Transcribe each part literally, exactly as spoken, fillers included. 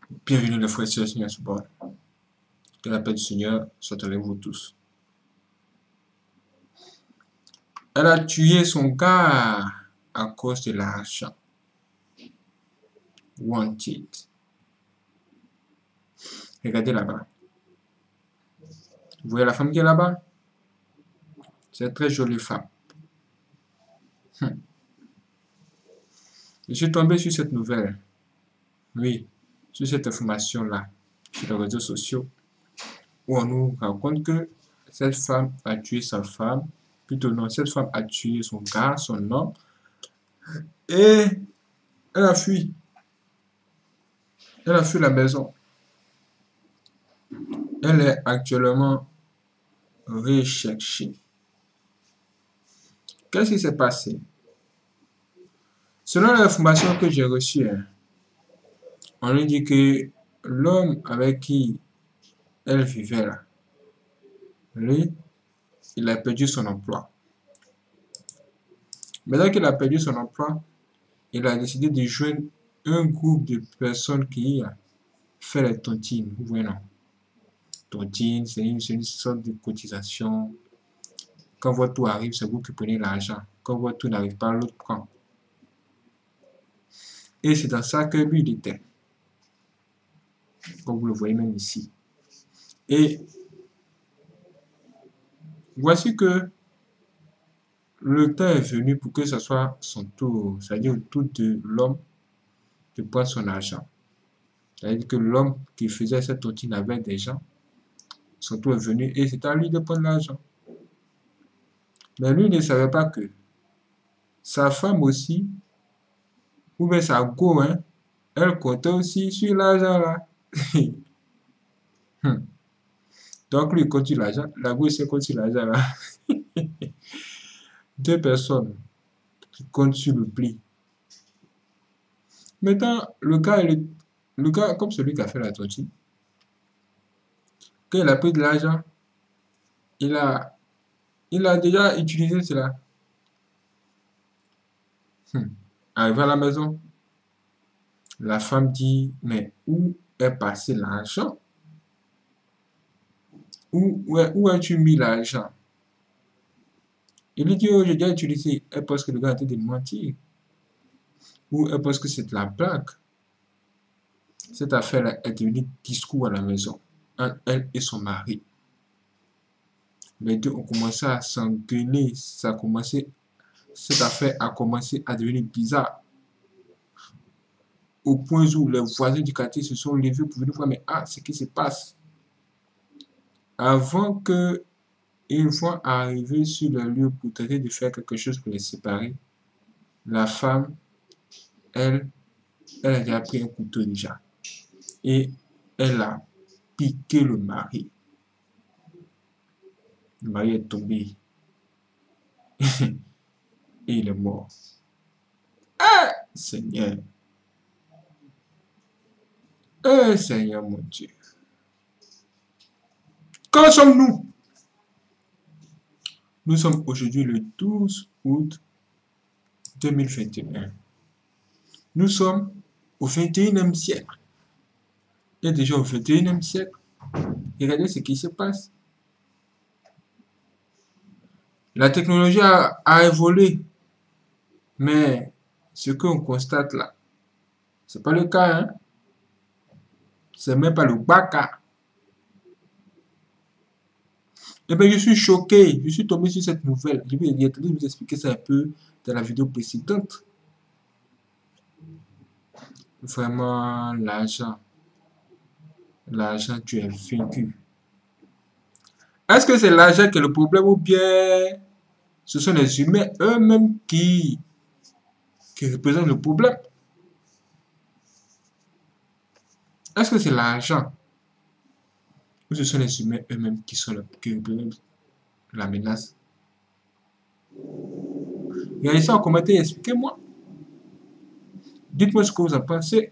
Bienvenue les frères et sœurs, Seigneur ce bord. Que la paix du Seigneur soit avec vous tous. Elle a tué son gars à cause de l'argent. Wanted. Regardez là-bas. Vous voyez la femme qui est là-bas? C'est une très jolie femme. Hum. Je suis tombé sur cette nouvelle. Oui, sur cette information-là, sur les réseaux sociaux, où on nous raconte que cette femme a tué sa femme. Plutôt non, cette femme a tué son gars, son homme. Et elle a fui. Elle a fui la maison. Elle est actuellement recherchée. Qu'est-ce qui s'est passé? Selon l'information que j'ai reçue, hein, on lui dit que l'homme avec qui elle vivait là, lui, il a perdu son emploi. Maintenant qu'il a perdu son emploi, il a décidé de joindre un groupe de personnes qui a fait les tontines. Vous voyez, non? Tontine, c'est une, une sorte de cotisation. Quand votre tour arrive, c'est vous qui prenez l'argent. Quand votre tour n'arrive pas, l'autre prend. Et c'est dans ça que lui, il était. Comme vous le voyez même ici. Et voici que le temps est venu pour que ce soit son tour, c'est-à-dire le tour de l'homme de prendre son argent. C'est-à-dire que l'homme qui faisait cette tontine avec des gens, son tour est venu et c'est à lui de prendre l'argent. Mais lui ne savait pas que sa femme aussi, ou bien sa go, hein, elle comptait aussi sur l'argent là. Donc lui il compte sur l'argent, la go aussi compte sur l'argent là. Deux personnes qui comptent sur le pli. Maintenant, le gars, il est, le gars, comme celui qui a fait la tontine, quand il a pris de l'argent, il a, il a déjà utilisé cela. Hmm. Arrivé à la maison, la femme dit, mais où est passé l'argent? Où, où, où as-tu mis l'argent? Il lui dit, oh, j'ai déjà utilisé. Elle pense que le gars a été de mentir. Ou elle pense que c'est de la blague. Cette affaire est devenue discours à la maison, entre elle et son mari. Les deux ont commencé à s'engueuler. Ça a commencé, cette affaire a commencé à devenir bizarre. Au point où les voisins du quartier se sont levés pour venir voir, mais ah, ce qui se passe. Avant que ils vont arriver sur le lieu pour tenter de faire quelque chose pour les séparer, la femme, elle, elle a déjà pris un couteau déjà. Et elle a piqué le mari. Le mari est tombé. Et il est mort. Ah, Seigneur. Eh, Seigneur mon Dieu. Quand sommes-nous? Nous sommes aujourd'hui le douze août deux mille vingt et un. Nous sommes au vingt et unième siècle. Et déjà au vingt et unième siècle, regardez ce qui se passe. La technologie a, a évolué, mais ce qu'on constate là, c'est pas le cas, hein. C'est même pas le bas cas. Eh bien, je suis choqué, je suis tombé sur cette nouvelle. Je vais vous expliquer ça un peu dans la vidéo précédente. Vraiment, l'argent, l'argent, tu es vaincu. Est-ce que c'est l'argent qui est le problème ou bien ce sont les humains eux-mêmes qui, qui représentent le problème? Est-ce que c'est l'argent ou ce sont les humains eux-mêmes qui sont le, qui représentent la menace? Regardez ça en commentaire et expliquez-moi. Dites-moi ce que vous en pensez.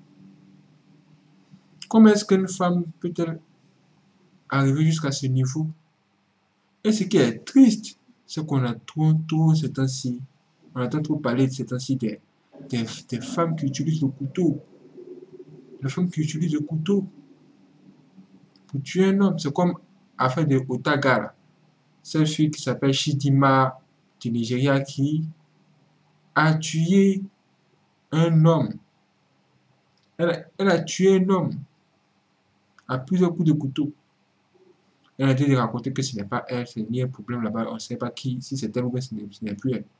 Comment est-ce qu'une femme peut-elle arriver jusqu'à ce niveau? Et ce qui est triste, c'est qu'on a trop, trop ces temps-ci, on entend trop parler de ces temps-ci des, des, des femmes qui utilisent le couteau. Les femmes qui utilisent le couteau pour tuer un homme, c'est comme affaire de Otaga, cette fille qui s'appelle Chidinma du Nigeria qui a tué un homme. Elle a, elle a tué un homme à plusieurs coups de couteau. Elle a dit de raconter que ce n'est pas elle, c'est ni un problème là-bas, on ne sait pas qui, si c'est elle ou bien ce n'est plus elle.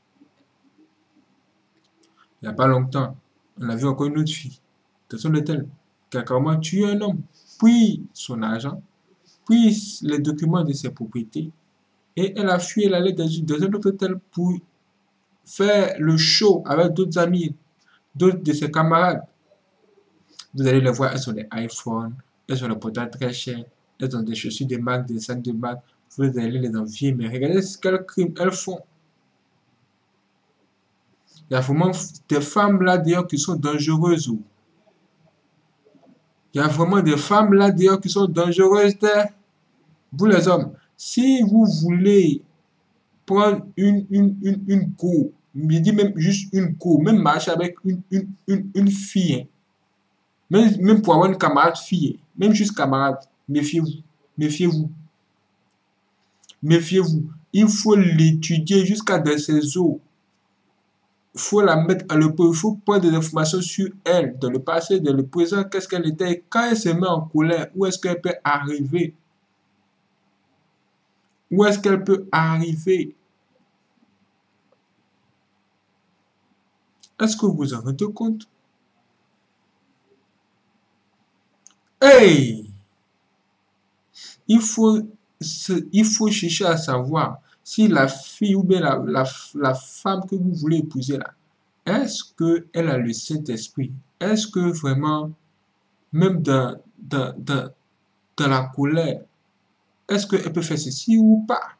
Il n'y a pas longtemps, on a vu encore une autre fille, personne de telle, qui a carrément tué un homme, puis son argent, puis les documents de ses propriétés, et elle a fui, elle allait dans, dans un autre hôtel pour faire le show avec d'autres amis, d'autres de ses camarades. Vous allez les voir, elles ont des iPhones, elles ont des portables très chers, elles ont des chaussures de marque, des sacs de marque. Vous allez les envier, mais regardez ce quel crime elles font. Il y a vraiment des femmes là d'ailleurs qui sont dangereuses. Il y a vraiment des femmes là d'ailleurs qui sont dangereuses. Vous les hommes, si vous voulez prendre une, une, une, une go, je dis même juste une go, même marcher avec une, une, une, une fille, même, même pour avoir une camarade fille, même juste camarade, méfiez-vous, méfiez-vous, méfiez-vous. Il faut l'étudier jusqu'à dans ses os. Il faut la mettre à l'épreuve, il faut prendre des informations sur elle, dans le passé, dans le présent, qu'est-ce qu'elle était, quand elle se met en colère, où est-ce qu'elle peut arriver, où est-ce qu'elle peut arriver. Est-ce que vous vous en rendez compte? Hey! Il faut, il faut chercher à savoir si la fille ou bien la, la, la femme que vous voulez épouser là, est-ce qu'elle a le Saint-Esprit? Est-ce que vraiment, même dans, dans, dans, dans la colère, est-ce qu'elle peut faire ceci ou pas?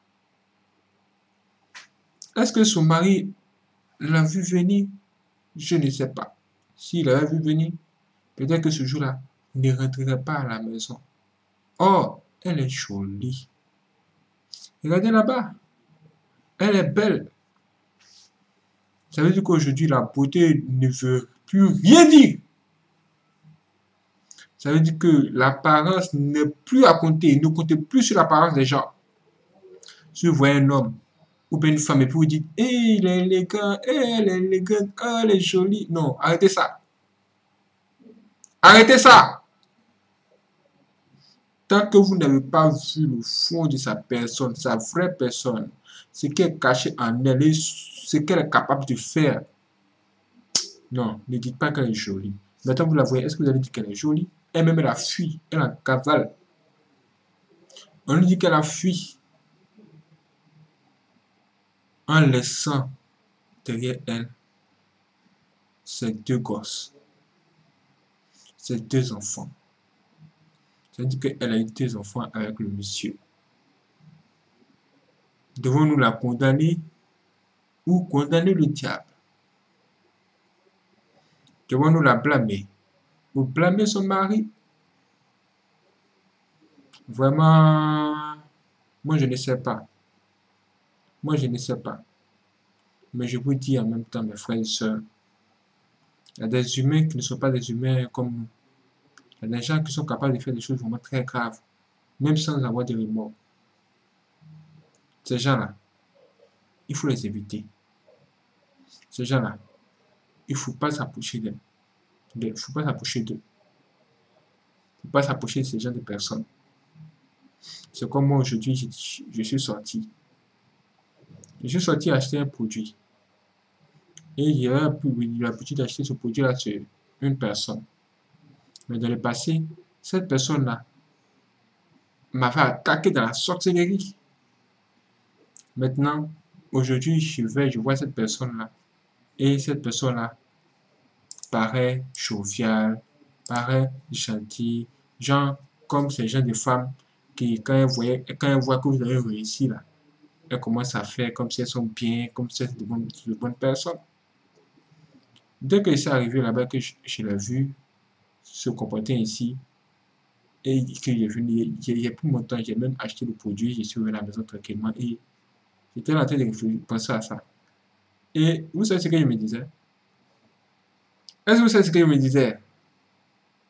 Est-ce que son mari l'a vu venir? Je ne sais pas. S'il l'avait vu venir, peut-être que ce jour-là, il ne rentrerait pas à la maison. Or, elle est jolie. Regardez là-bas. Elle est belle. Ça veut dire qu'aujourd'hui, la beauté ne veut plus rien dire. Ça veut dire que l'apparence n'est plus à compter. Ne comptez plus sur l'apparence des gens. Si vous voyez un homme ou bien une femme et puis vous dites « hey, il est élégant, hey, elle est élégante, oh, elle est jolie ». Non, arrêtez ça. Arrêtez ça. Tant que vous n'avez pas vu le fond de sa personne, sa vraie personne, ce qui est caché en elle, ce qu'elle est capable de faire, non, ne dites pas qu'elle est jolie. Maintenant, vous la voyez, est-ce que vous allez dire qu'elle est jolie? Elle-même, elle a fui, elle en cavale. On lui dit qu'elle a fui en laissant derrière elle ses deux gosses, ses deux enfants. Ça veut dire qu'elle a eu deux enfants avec le monsieur. Devons-nous la condamner ou condamner le diable? Devons-nous la blâmer ou blâmer son mari? Vraiment, moi je ne sais pas. Moi je ne sais pas. Mais je vous dis en même temps, mes frères et sœurs, il y a des humains qui ne sont pas des humains comme nous. Il y a des gens qui sont capables de faire des choses vraiment très graves, même sans avoir de remords. Ces gens-là, il faut les éviter. Ces gens-là, il ne faut pas s'approcher d'eux. Il ne faut pas s'approcher d'eux. Il ne faut pas s'approcher de ces gens de personnes. C'est comme moi aujourd'hui, je, je suis sorti. Je suis sorti acheter un produit. Et il y a l'habitude d'acheter ce produit-là sur une personne. Mais dans le passé, cette personne-là m'avait attaqué dans la sorcellerie. Maintenant, aujourd'hui, je vais, je vois cette personne-là. Et cette personne-là paraît joviale, paraît gentille. Genre, comme ces gens de femmes qui, quand elles, voient, quand elles voient que vous avez réussi, là, elles commencent à faire comme si elles sont bien, comme si elles sont de bonnes, de bonnes personnes. Dès que c'est arrivé là-bas, que je, je l'ai vu se comporter ainsi, et que j'ai venu, il y a plus longtemps, j'ai même acheté le produit, je suis revenu à la maison tranquillement, et j'étais en train de penser à ça. Et vous savez ce que je me disais? Est-ce que vous savez ce que je me disais?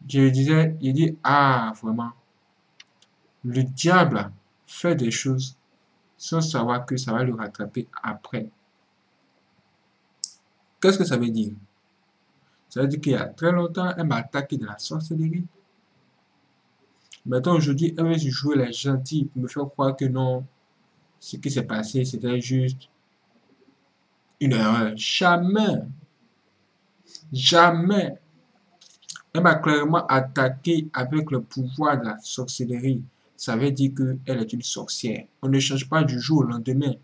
Je disais, il dit, ah, vraiment, le diable fait des choses sans savoir que ça va le rattraper après. Qu'est-ce que ça veut dire? Ça veut dire qu'il y a très longtemps, elle m'a attaqué de la sorcellerie. Maintenant, aujourd'hui, elle veut jouer la gentille pour me faire croire que non, ce qui s'est passé, c'était juste une erreur. Jamais, jamais. Elle m'a clairement attaqué avec le pouvoir de la sorcellerie. Ça veut dire qu'elle est une sorcière. On ne change pas du jour au lendemain.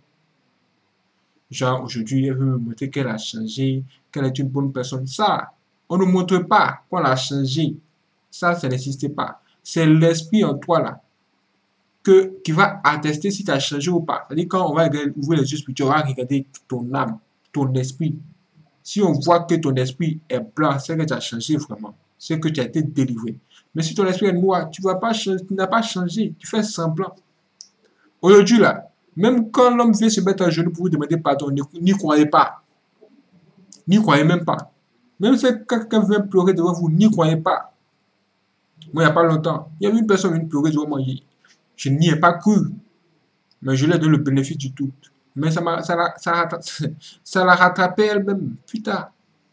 Genre, aujourd'hui, elle veut me montrer qu'elle a changé, qu'elle est une bonne personne. Ça, on ne montre pas qu'on a changé. Ça, ça n'existe pas. C'est l'esprit en toi, là, que, qui va attester si tu as changé ou pas. C'est-à-dire, quand on va ouvrir les yeux spirituels, on va regarder ton âme, ton esprit. Si on voit que ton esprit est blanc, c'est que tu as changé vraiment. C'est que tu as été délivré. Mais si ton esprit est noir, tu vas pas changer, tu n'as pas changé. Tu fais semblant. Aujourd'hui, là, même quand l'homme vient se mettre à genoux pour vous demander pardon, n'y croyez pas. N'y croyez même pas. Même si quelqu'un vient pleurer devant vous, n'y croyez pas. Moi, il n'y a pas longtemps, il y a une personne qui vient pleurer devant moi. Je n'y ai pas cru. Mais je lui ai donné le bénéfice du tout. Mais ça l'a ça, ça, ça rattrapé elle-même. Putain.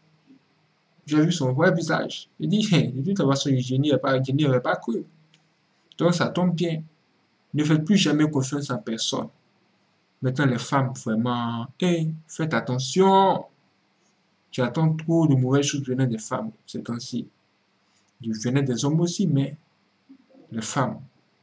J'ai vu son vrai visage. Il dit, de toute façon, je n'y avais pas, pas cru. Donc, ça tombe bien. Ne faites plus jamais confiance en personne. Maintenant, les femmes, vraiment, hey, faites attention. J'attends trop de mauvaises choses venant des femmes ces temps-ci. Du venant des hommes aussi, mais les femmes,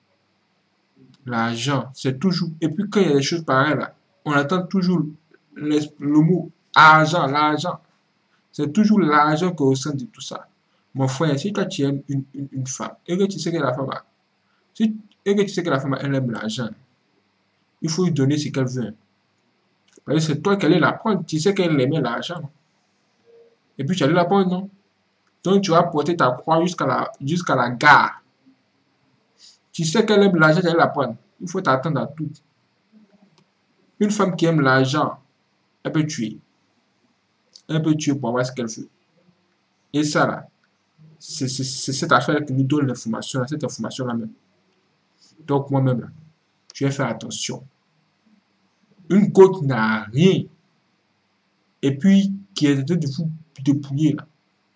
l'argent, c'est toujours. Et puis, quand il y a des choses pareilles, là, on attend toujours le, le mot argent, l'argent. C'est toujours l'argent qui est au centre de tout ça. Mon frère, si toi tu aimes une, une, une femme, et que tu sais que la femme a, si, et que tu sais que la femme, elle aime l'argent, il faut lui donner ce qu'elle veut. Parce que c'est toi qui allais la prendre. Tu sais qu'elle aimait l'argent. Et puis tu allais la prendre, non? Donc tu vas porter ta croix jusqu'à la, jusqu'à la gare. Tu sais qu'elle aime l'argent, tu allais la prendre. Il faut t'attendre à tout. Une femme qui aime l'argent, elle peut tuer. Elle peut tuer pour avoir ce qu'elle veut. Et ça, là, c'est cette affaire qui nous donne l'information, cette information-là même. Donc, moi-même, là, je vais faire attention. Une côte n'a rien. Et puis, qui est en train de vous dépouiller, là.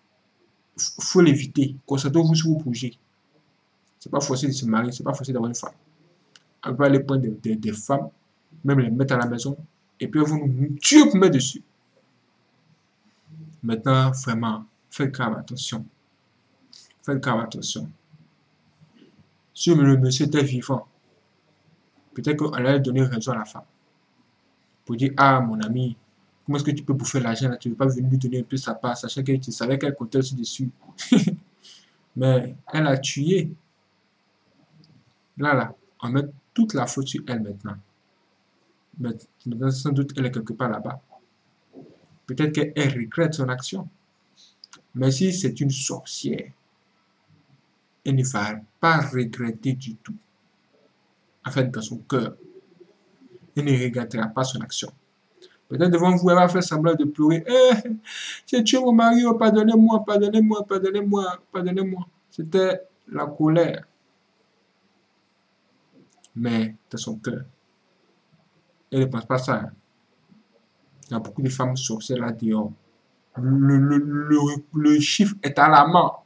Il faut l'éviter. Concentrez-vous sur vos projets. C'est pas forcé de se marier, c'est pas forcé d'avoir une femme. On peut aller prendre des, des, des femmes, même les mettre à la maison, et puis elles vont nous tuer pour mettre dessus. Maintenant, vraiment, faites grave attention. Faites grave attention. Si le monsieur était vivant, peut-être qu'on allait donner raison à la femme. Pour dire, ah, mon ami, comment est-ce que tu peux bouffer l'argent là? Tu ne veux pas venir lui donner un peu sa part, sachant que tu savais qu'elle comptait aussi dessus. Mais elle a tué. Là, là, on met toute la faute sur elle maintenant. Mais sans doute, elle est quelque part là-bas. Peut-être qu'elle regrette son action. Mais si c'est une sorcière, elle ne va pas regretter du tout. En fait, dans son cœur, elle ne regrettera pas son action. Peut-être devant vous, elle va faire semblant de pleurer. Eh, j'ai tué mon mari, oh, pardonnez-moi, pardonnez-moi, pardonnez-moi, pardonnez-moi. C'était la colère. Mais dans son cœur, elle ne pense pas ça. Il y a beaucoup de femmes sorcières là dehors. Le, le, le, le chiffre est alarmant.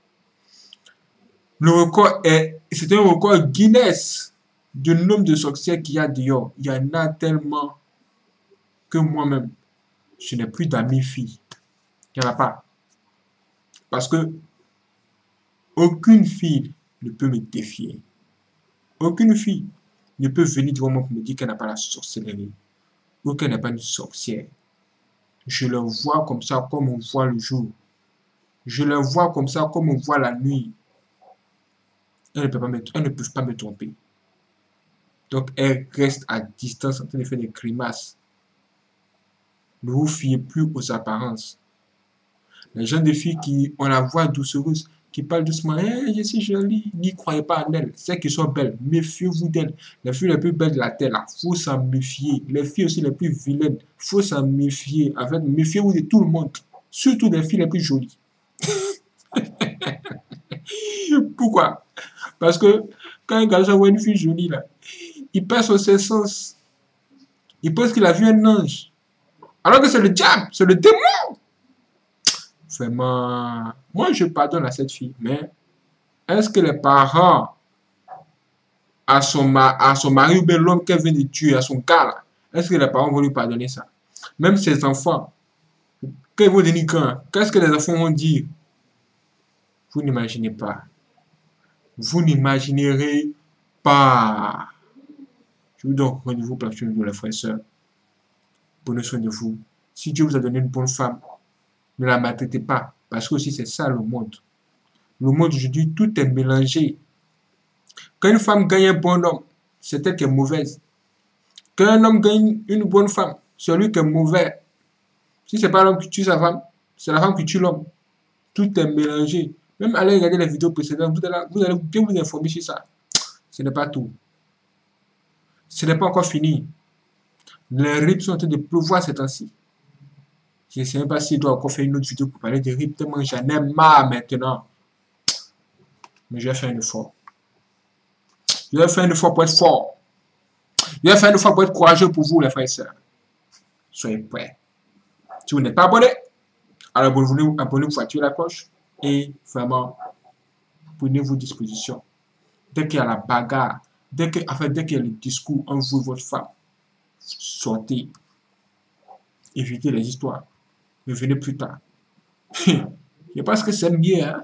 Le record est, c'est un record Guinness du nombre de sorcières qu'il y a dehors. Il y en a tellement que moi-même, je n'ai plus d'amis filles. Il n'y en a pas. Parce que aucune fille ne peut me défier. Aucune fille ne peut venir devant moi pour me dire qu'elle n'a pas la sorcellerie ou qu'elle n'est pas une sorcière. Je le vois comme ça, comme on voit le jour. Je le vois comme ça, comme on voit la nuit. Elles ne peuvent pas me, elles ne peuvent pas me tromper. Donc, elles restent à distance en train de faire des grimaces. Ne vous fiez plus aux apparences. Les gens de filles qui ont la voix doucereuse, qui parlent doucement, hey, je suis jolie, n'y croyez pas en elles. Celles qui sont belles, méfiez-vous d'elles. Les filles les plus belles de la terre, il faut s'en méfier. Les filles aussi les plus vilaines, il faut s'en méfier. En fait, méfiez-vous de tout le monde, surtout des filles les plus jolies. Pourquoi? Parce que quand un garçon voit une fille jolie, là, il perd son sens. Il pense qu'il a vu un ange. Alors que c'est le diable, c'est le démon. Vraiment, moi je pardonne à cette fille, mais est-ce que les parents à son, ma à son mari ou bien l'homme qu'elle vient de tuer, à son gars là, est-ce que les parents vont lui pardonner ça? Même ses enfants, quand ils vont devenir grands, qu'est-ce que les enfants vont dire? Vous n'imaginez pas. Vous n'imaginerez pas. Je vous donne rendez-vous pour la prochaine vidéo, les frères et sœurs. Prenez soin de vous. Si Dieu vous a donné une bonne femme, ne la maltraitez pas. Parce que aussi c'est ça le monde. Le monde aujourd'hui, tout est mélangé. Quand une femme gagne un bon homme, c'est elle qui est mauvaise. Quand un homme gagne une bonne femme, c'est lui qui est mauvais. Si c'est pas l'homme qui tue sa femme, c'est la femme qui tue l'homme. Tout est mélangé. Même allez regarder les vidéos précédentes, vous allez, vous allez bien vous informer sur ça. Ce n'est pas tout. Ce n'est pas encore fini. Les rips sont en train de pleuvoir ces temps-ci. Je ne sais même pas si je dois encore faire une autre vidéo pour parler des rips, tellement j'en ai marre maintenant. Mais je vais faire un effort. Je vais faire un effort pour être fort. Je vais faire un effort pour être courageux pour vous, les frères et sœurs. Soyez prêts. Si vous n'êtes pas abonné, alors abonnez-vous, abonnez-vous pour activer la cloche. Et vraiment, prenez vos dispositions. Dès qu'il y a la bagarre, dès que, enfin, dès qu'il y a le discours entre vous et votre femme, sortez. Évitez les histoires. Revenez plus tard. Je pense que c'est mieux, hein.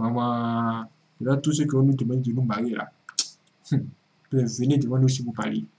Vraiment, là, tous ceux qui vont nous demander de nous marier, là. Venez devant nous si vous parlez.